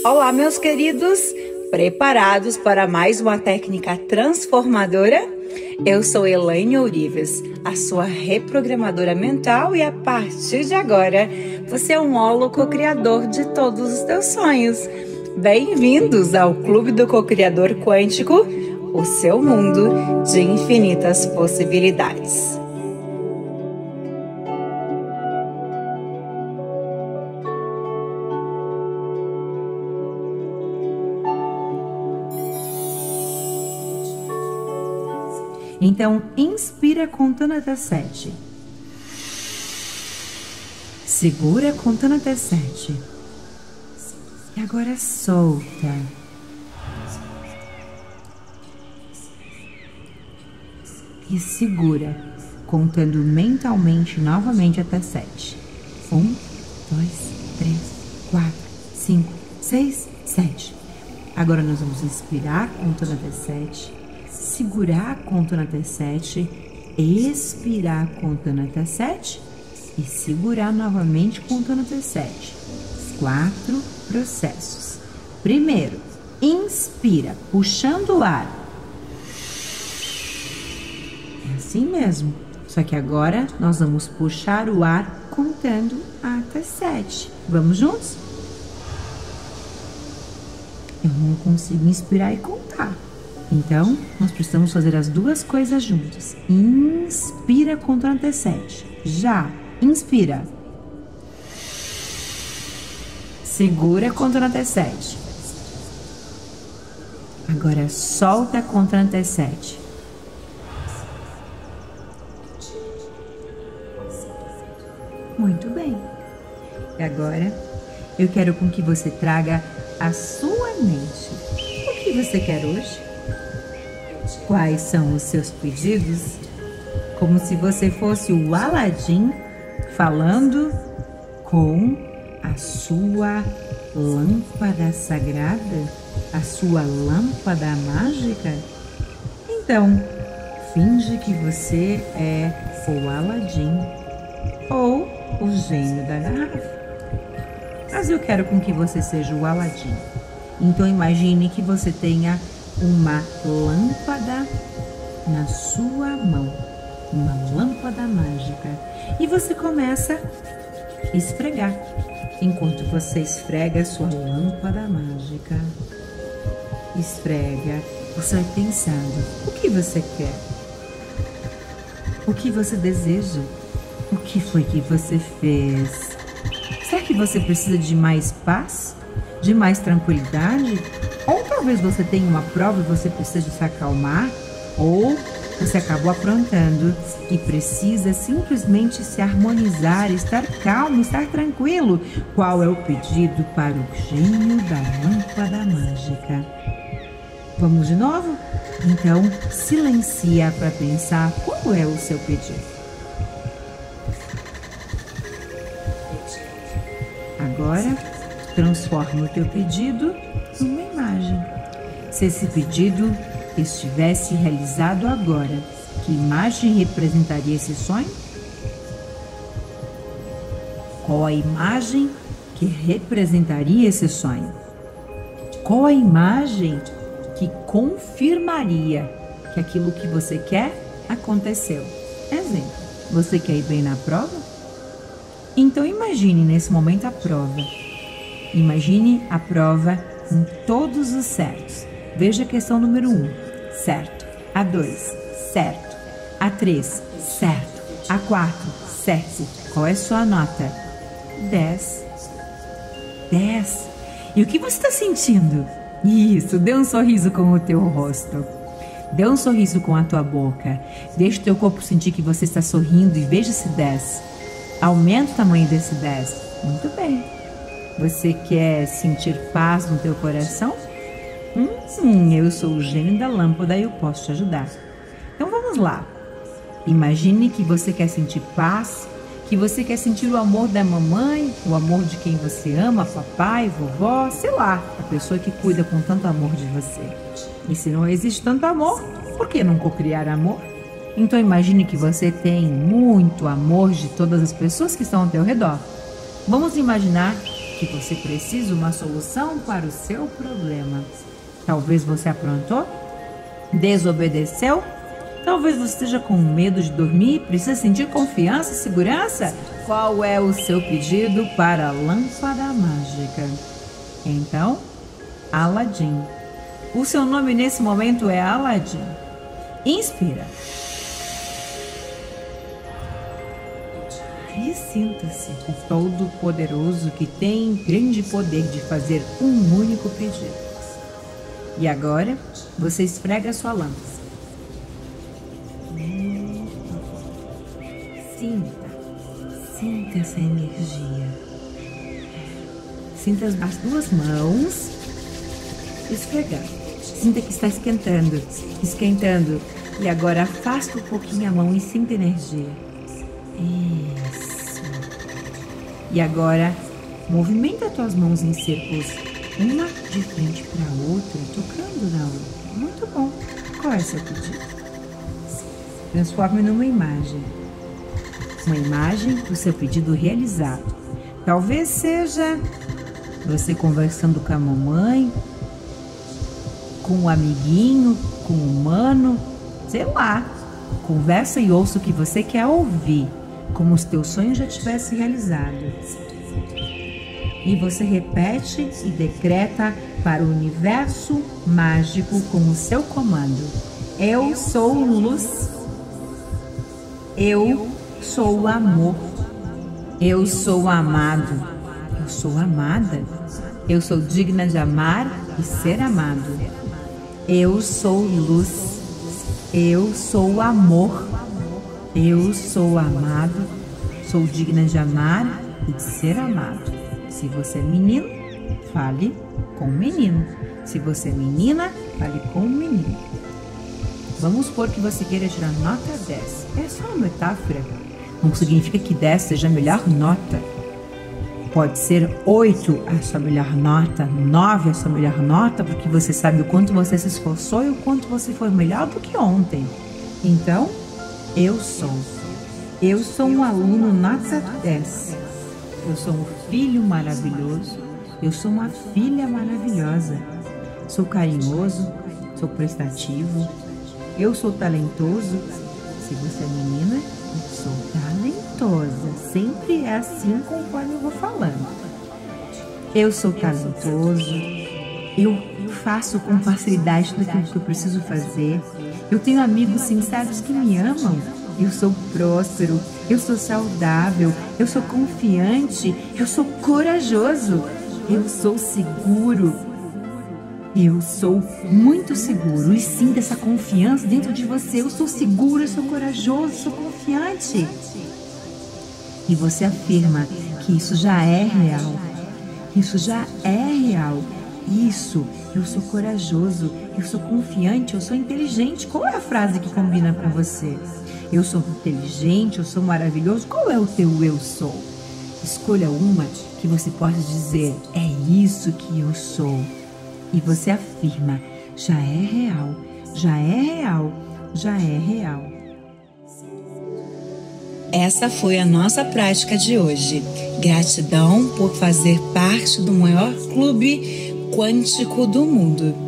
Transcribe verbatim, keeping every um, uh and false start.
Olá, meus queridos, preparados para mais uma técnica transformadora? Eu sou Elaine Ourives, a sua reprogramadora mental, e a partir de agora, você é um holo co-criador de todos os teus sonhos. Bem-vindos ao Clube do Co-Criador Quântico, o seu mundo de infinitas possibilidades. Então, inspira contando até sete. Segura contando até sete. E agora solta. E segura, contando mentalmente novamente até sete. Um, dois, três, quatro, cinco, seis, sete. Agora nós vamos inspirar contando até sete. Segurar contando até sete, expirar contando até sete e segurar novamente contando até sete. Quatro processos. Primeiro, inspira, puxando o ar. É assim mesmo, só que agora nós vamos puxar o ar contando até sete. Vamos juntos? Eu não consigo inspirar e contar. Então, nós precisamos fazer as duas coisas juntas. Inspira contando até sete. Já. Inspira. Segura contando até sete. Agora, solta contando até sete. Muito bem. E agora, eu quero com que você traga a sua mente. O que você quer hoje? Quais são os seus pedidos? Como se você fosse o Aladim falando com a sua lâmpada sagrada, a sua lâmpada mágica. Então, finge que você é o Aladim ou o gênio da garrafa. Mas eu quero com que você seja o Aladim. Então, imagine que você tenha uma lâmpada na sua mão, uma lâmpada mágica, e você começa a esfregar. Enquanto você esfrega a sua lâmpada mágica, esfrega, você vai pensando: o que você quer? O que você deseja? O que foi que você fez? Será que você precisa de mais paz? De mais tranquilidade? Ou talvez você tenha uma prova e você precisa se acalmar, ou você acabou aprontando e precisa simplesmente se harmonizar, estar calmo, estar tranquilo. Qual é o pedido para o gênio da lâmpada mágica? Vamos de novo? Então, silencia para pensar qual é o seu pedido. Agora, transforma o teu pedido numa imagem. Se esse pedido estivesse realizado agora, que imagem representaria esse sonho? Qual a imagem que representaria esse sonho? Qual a imagem que confirmaria que aquilo que você quer aconteceu? Exemplo, você quer ir bem na prova? Então imagine nesse momento a prova. Imagine a prova em todos os certos. Veja a questão número um, certo. A dois, certo. A três, certo. A quatro, certo. Qual é a sua nota? dez. dez. E o que você está sentindo? Isso, dê um sorriso com o teu rosto. Dê um sorriso com a tua boca. Deixa o teu corpo sentir que você está sorrindo e veja esse dez. Aumenta o tamanho desse dez. Muito bem. Você quer sentir paz no teu coração? Hum, eu sou o gênio da lâmpada e eu posso te ajudar. Então vamos lá. Imagine que você quer sentir paz, que você quer sentir o amor da mamãe, o amor de quem você ama, papai, vovó, sei lá, a pessoa que cuida com tanto amor de você. E se não existe tanto amor, por que não cocriar amor? Então imagine que você tem muito amor de todas as pessoas que estão ao teu redor. Vamos imaginar que você precisa uma solução para o seu problema. Talvez você aprontou, desobedeceu, talvez você esteja com medo de dormir, precisa sentir confiança e segurança. Qual é o seu pedido para a lâmpada mágica? Então, Aladim. O seu nome nesse momento é Aladim. Inspira. E sinta-se o Todo-Poderoso que tem grande poder de fazer um único pedido. E agora, você esfrega a sua lâmpada. Sinta, sinta essa energia. Sinta as duas mãos esfregando. Sinta que está esquentando, esquentando. E agora afasta um pouquinho a mão e sinta a energia. Isso. E agora, movimenta as tuas mãos em círculos, uma de frente para a outra, tocando na outra. Muito bom. Qual é o seu pedido? Transforme numa imagem. Uma imagem do seu pedido realizado. Talvez seja você conversando com a mamãe, com um amiguinho, com um humano, sei lá. Conversa e ouça o que você quer ouvir, como os teus sonhos já tivessem realizado. E você repete e decreta para o universo mágico com o seu comando. Eu sou luz. Eu sou amor. Eu sou amado. Eu sou amada. Eu sou digna de amar e ser amado. Eu sou luz. Eu sou amor. Eu sou amado. Sou digna de amar e de ser amado. Se você é menino, fale com o menino. Se você é menina, fale com o menino. Vamos supor que você queira tirar nota dez. É só uma metáfora. Não significa que dez seja a melhor nota. Pode ser oito a sua melhor nota, nove a sua melhor nota, porque você sabe o quanto você se esforçou e o quanto você foi melhor do que ontem. Então, eu sou. Eu sou um aluno nota dez. Eu sou um filho maravilhoso. Eu sou uma filha maravilhosa. Sou carinhoso, sou prestativo. Eu sou talentoso. Se você é menina, eu sou talentosa. Sempre é assim conforme eu vou falando. Eu sou talentoso. Eu faço com facilidade tudo aquilo que eu preciso fazer. Eu tenho amigos sinceros que me amam. Eu sou próspero. Eu sou saudável. Eu sou confiante. Eu sou corajoso. Eu sou seguro. Eu sou muito seguro e sinta essa confiança dentro de você. Eu sou seguro, eu sou corajoso, eu sou confiante. E você afirma que isso já é real. Isso já é real. Isso, eu sou corajoso, eu sou confiante, eu sou inteligente. Qual é a frase que combina com você? Eu sou inteligente, eu sou maravilhoso. Qual é o teu eu sou? Escolha uma que você possa dizer, é isso que eu sou. E você afirma, já é real, já é real, já é real. Essa foi a nossa prática de hoje. Gratidão por fazer parte do maior clube quântico do mundo.